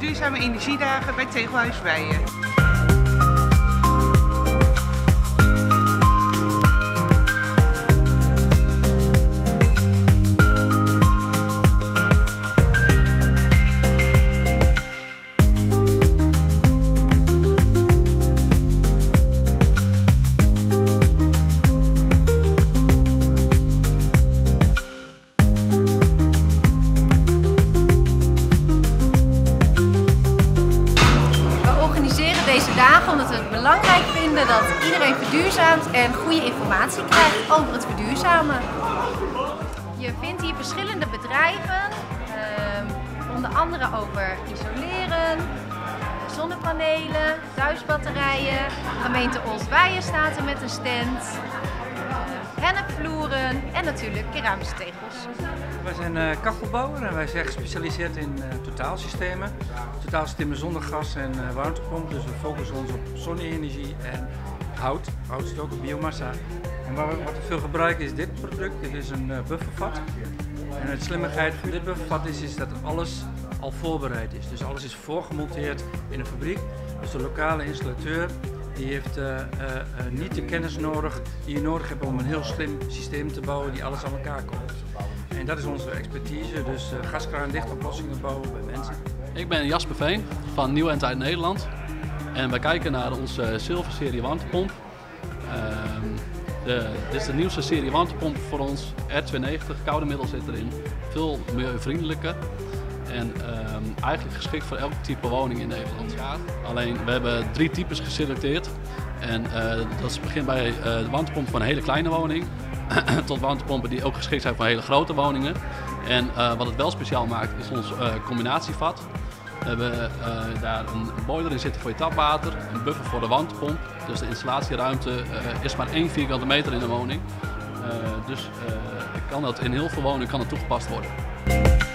duurzame energiedagen bij Tegelhuis Wijen. Deze dagen omdat we het belangrijk vinden dat iedereen verduurzaamt en goede informatie krijgt over het verduurzamen. Je vindt hier verschillende bedrijven, onder andere over isoleren, zonnepanelen, thuisbatterijen. Gemeente Oostwijen staat er met een stand, hennepvloeren en natuurlijk keramische tegels. Wij zijn kachelbouwer en wij zijn gespecialiseerd in totaalsystemen. Totaalsystemen zonder gas en warmtepomp, dus we focussen ons op zonne-energie en hout. Hout is ook een biomassa. En wat we veel gebruiken is dit product. Dit is een buffervat. En het slimmigheid van dit buffervat is dat alles al voorbereid is. Dus alles is voorgemonteerd in een fabriek. Dus de lokale installateur die heeft niet de kennis nodig die je nodig hebt om een heel slim systeem te bouwen die alles aan elkaar koppelt. En dat is onze expertise, dus gaskraandichtoplossingen bouwen bij mensen. Ik ben Jasper Veen van Nieuw en Tijd Nederland en wij kijken naar onze zilverserie warmtepomp. Dit is de nieuwste serie warmtepomp voor ons, R290, koude middel zit erin, veel milieuvriendelijker en eigenlijk geschikt voor elk type woning in Nederland. Alleen we hebben 3 types geselecteerd en dat begint bij de warmtepomp voor een hele kleine woning tot warmtepompen die ook geschikt zijn voor hele grote woningen. En wat het wel speciaal maakt is ons combinatievat. We hebben daar een boiler in zitten voor je tapwater, een buffer voor de warmtepomp. Dus de installatieruimte is maar 1 vierkante meter in een woning. Dus kan dat in heel veel woningen kan het toegepast worden.